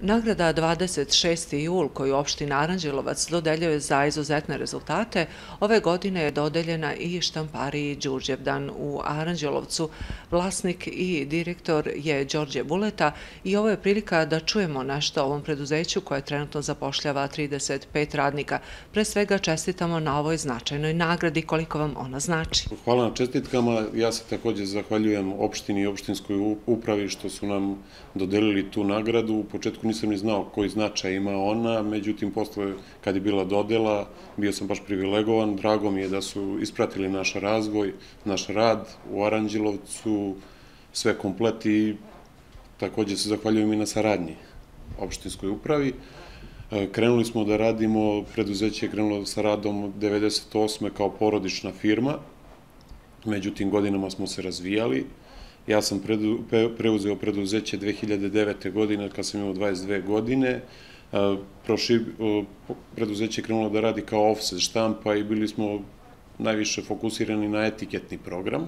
Nagrada 26. jul koju opština Aranđelovac dodeljuje za izuzetne rezultate, ove godine je dodeljena i štampariji Đurđevdan u Aranđelovcu. Vlasnik i direktor je Đorđe Vuleta i ovo je prilika da čujemo nešto o ovom preduzeću koje trenutno zapošljava 35 radnika. Pre svega čestitamo na ovoj značajnoj nagradi, koliko vam ona znači. Hvala na čestitkama. Ja se također zahvaljujem opštini i opštinskoj upravi što su nam dodelili tu nagradu. U početku nisam ni znao koji značaj ima ona, međutim, posle kad je bila dodela, bio sam baš privilegovan. Drago mi je da su ispratili naš razvoj, naš rad u Aranđelovcu, sve komplet i također se zahvaljujem i na saradnji opštinskoj upravi. Krenuli smo da radimo, preduzeće je krenulo sa radom 1998. kao porodična firma, međutim godinama smo se razvijali. Ja sam preuzeo preduzeće 2009. godine kad sam imao 22 godine. Preduzeće je krenulo da radi kao offset štampa i bili smo najviše fokusirani na etiketni program.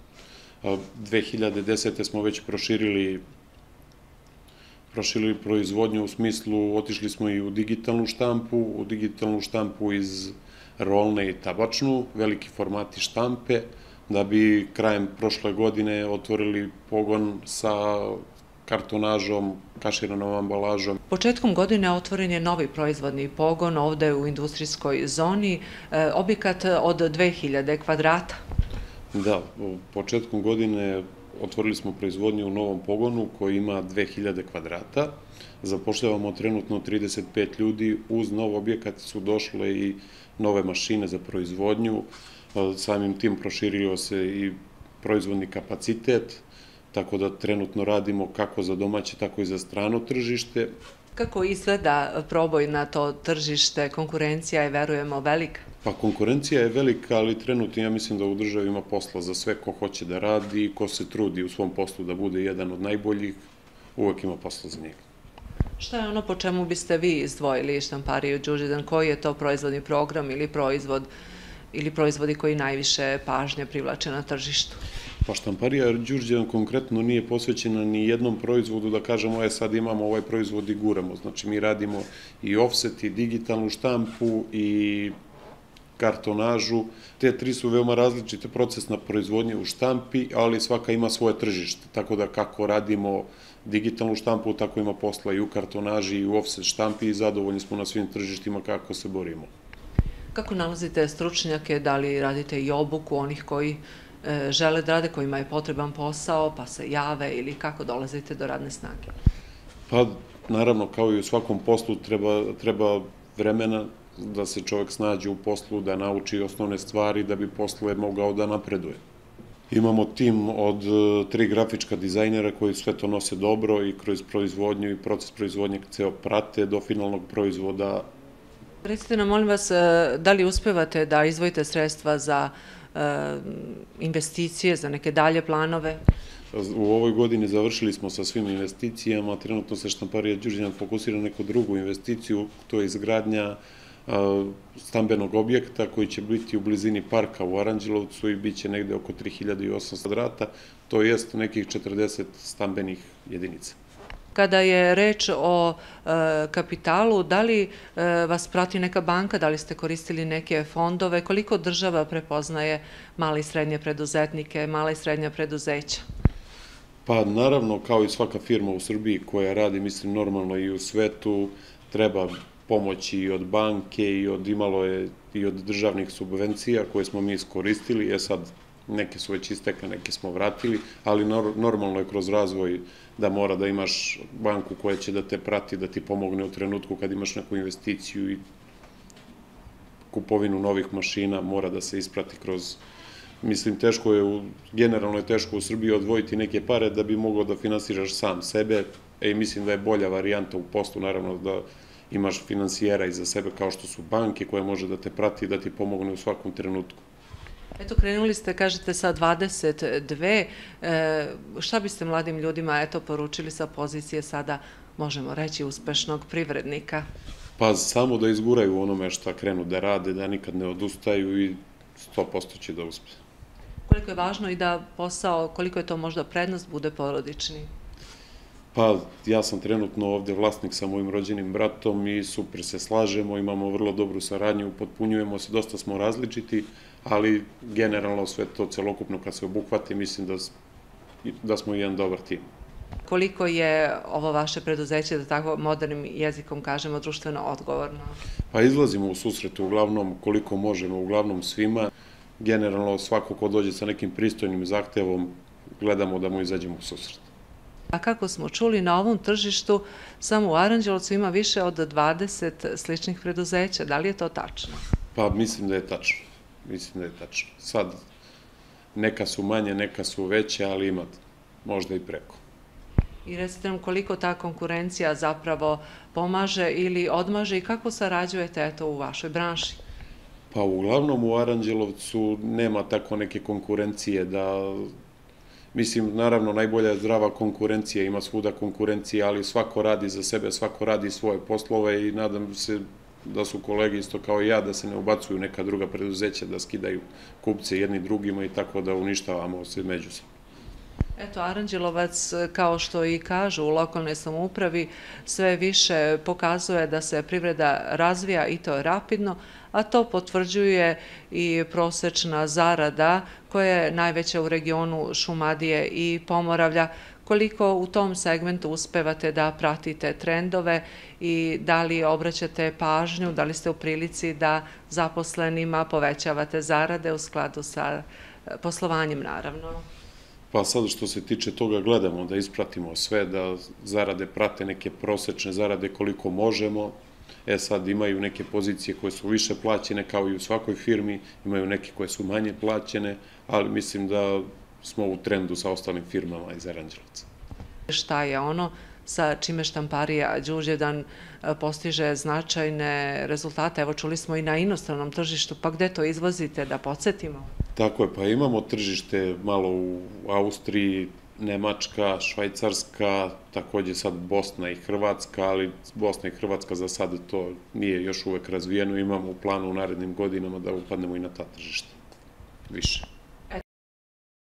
2010. smo već proširili proizvodnju u smislu, otišli smo i u digitalnu štampu iz rolne i tabačnu, veliki formati štampe, da bi krajem prošle godine otvorili pogon sa kartonažom, kaširanom ambalažom. Početkom godine otvoren je novi proizvodni pogon ovde u industrijskoj zoni, objekat od 2000 kvadrata. Da, početkom godine otvorili smo proizvodnju u novom pogonu koji ima 2000 kvadrata. Zapošljavamo trenutno 35 ljudi. Uz nov objekat su došle i nove mašine za proizvodnju. Samim tim proširio se i proizvodni kapacitet, tako da trenutno radimo kako za domaće, tako i za strano tržište. Kako izgleda proboj na to tržište? Konkurencija je, verujemo, velika? Pa konkurencija je velika, ali trenutno ja mislim da u državi ima posla za sve ko hoće da radi i ko se trudi u svom poslu da bude jedan od najboljih, uvek ima posla za njega. Šta je ono po čemu biste vi izdvojili štampariju Đurđevdan? Koji je to proizvodni program ili proizvodi koji najviše pažnje privlače na tržištu? Pa štamparija Đurđevdan konkretno nije posvećena ni jednom proizvodu da kažemo sad imamo ovaj proizvod i guramo. Znači mi radimo i offset i digitalnu štampu i kartonažu. Te tri su veoma različite procesna proizvodnje u štampi, ali svaka ima svoje tržište. Tako da kako radimo digitalnu štampu, tako ima posla i u kartonaži i u offset štampi i zadovoljni smo na svim tržištima kako se borimo. Kako nalazite stručnjake, da li radite i obuku onih koji žele da rade, kojima je potreban posao, pa se jave ili kako dolazite do radne snage? Pa, naravno, kao i u svakom poslu treba vremena da se čovjek snađe u poslu, da nauči osnovne stvari da bi posle mogao da napreduje. Imamo tim od 3 grafička dizajnera koji sve to nose dobro i kroz proizvodnju i proces proizvodnje ceo prate do finalnog proizvoda. Recite nam, molim vas, da li uspevate da izdvojite sredstva za investicije, za neke dalje planove? U ovoj godini završili smo sa svim investicijama, trenutno se štamparija Đurđevdan fokusira na neku drugu investiciju, to je izgradnja stambenog objekta koji će biti u blizini parka u Aranđelovcu i bit će negde oko 3800 kvadrata, to jest nekih 40 stambenih jedinica. Kada je reč o kapitalu, da li vas prati neka banka, da li ste koristili neke fondove, koliko država prepoznaje male i srednje preduzetnike, male i srednja preduzeća? Pa naravno, kao i svaka firma u Srbiji koja radi, mislim normalno i u svetu, treba pomoći i od banke imalo je i od državnih subvencija koje smo mi iskoristili, sad neke su već istekle, neke smo vratili, ali normalno je kroz razvoj da mora da imaš banku koja će da te prati, da ti pomogne u trenutku kad imaš neku investiciju i kupovinu novih mašina, mora da se isprati kroz, mislim, generalno je teško u Srbiji odvojiti neke pare da bi mogao da finansiraš sam sebe, mislim da je bolja varijanta u poslu, naravno da imaš finansijera iza sebe kao što su banke koje može da te prati i da ti pomogne u svakom trenutku. Eto, krenuli ste, kažete, sa 22. Šta biste mladim ljudima poručili sa pozicije sada, možemo reći, uspešnog privrednika? Pa samo da izguraju onome šta krenu da rade, da nikad ne odustaju i 100% će da uspe. Koliko je važno i da posao, koliko je to možda prednost, bude porodični? Pa ja sam trenutno ovde vlasnik sa mojim rođenim bratom i super se slažemo, imamo vrlo dobru saradnju, potpunjujemo se, dosta smo različiti, ali generalno sve to celokupno kad se obuhvati, mislim da smo jedan dobar tim. Koliko je ovo vaše preduzeće, da tako modernim jezikom kažemo, društveno odgovorno? Pa izlazimo u susret uglavnom koliko možemo, uglavnom svima. Generalno svako ko dođe sa nekim pristojnim zahtevom, gledamo da mu izađemo u susret. A kako smo čuli, na ovom tržištu samo u Aranđelovcu ima više od 20 sličnih preduzeća. Da li je to tačno? Pa mislim da je tačno. Mislim da je tačno. Sad, neka su manje, neka su veće, ali ima možda i preko. I recite nam koliko ta konkurencija zapravo pomaže ili odmaže i kako sarađujete u vašoj branši? Pa uglavnom u Aranđelovcu nema tako neke konkurencije da... Mislim, naravno, najbolja je zdrava konkurencija, ima svuda konkurencija, ali svako radi za sebe, svako radi svoje poslove i nadam se da su kolege isto kao i ja, da se ne ubacuju neka druga preduzeća, da skidaju kupce jedni drugima i tako da uništavamo se međusobno. Eto, Aranđelovac, kao što i kažu u lokalnoj samoupravi, sve više pokazuje da se privreda razvija i to rapidno, a to potvrđuje i prosečna zarada koja je najveća u regionu Šumadije i Pomoravlja. Koliko u tom segmentu uspevate da pratite trendove i da li obraćate pažnju, da li ste u prilici da zaposlenima povećavate zarade u skladu sa poslovanjem, naravno? Pa sad što se tiče toga gledamo da ispratimo sve, da zarade prate neke prosečne zarade koliko možemo. Sad imaju neke pozicije koje su više plaćene kao i u svakoj firmi, imaju neke koje su manje plaćene, ali mislim da smo u trendu sa ostalim firmama iz Aranđelovca. Šta je ono sa čime štamparija Đurđevdan postiže značajne rezultate? Evo, čuli smo i na inostranom tržištu, pa gde to izvozite, da podsjetimo? Tako je, pa imamo tržište malo u Austriji, Nemačka, Švajcarska, takođe sad Bosna i Hrvatska, ali Bosna i Hrvatska za sad to nije još uvek razvijeno, imamo u planu u narednim godinama da upadnemo i na ta tržišta više.